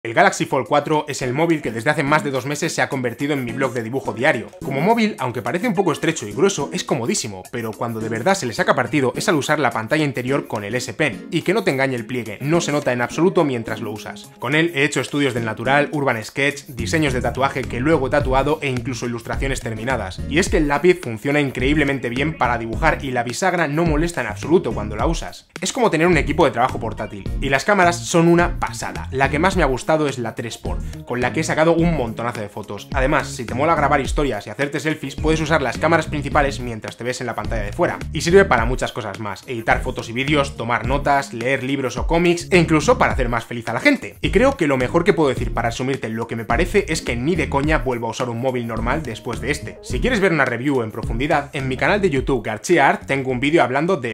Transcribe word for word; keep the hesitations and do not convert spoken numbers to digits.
El Galaxy Fold cuatro es el móvil que desde hace más de dos meses se ha convertido en mi blog de dibujo diario. Como móvil, aunque parece un poco estrecho y grueso, es comodísimo, pero cuando de verdad se le saca partido es al usar la pantalla interior con el S Pen, y que no te engañe el pliegue, no se nota en absoluto mientras lo usas. Con él he hecho estudios del natural, urban sketch, diseños de tatuaje que luego he tatuado e incluso ilustraciones terminadas. Y es que el lápiz funciona increíblemente bien para dibujar y la bisagra no molesta en absoluto cuando la usas. Es como tener un equipo de trabajo portátil. Y las cámaras son una pasada. La que más me ha gustado es la tres por, con la que he sacado un montonazo de fotos. Además, si te mola grabar historias y hacerte selfies, puedes usar las cámaras principales mientras te ves en la pantalla de fuera. Y sirve para muchas cosas más: editar fotos y vídeos, tomar notas, leer libros o cómics, e incluso para hacer más feliz a la gente. Y creo que lo mejor que puedo decir para resumirte lo que me parece es que ni de coña vuelvo a usar un móvil normal después de este. Si quieres ver una review en profundidad, en mi canal de YouTube Garchia Art tengo un vídeo hablando de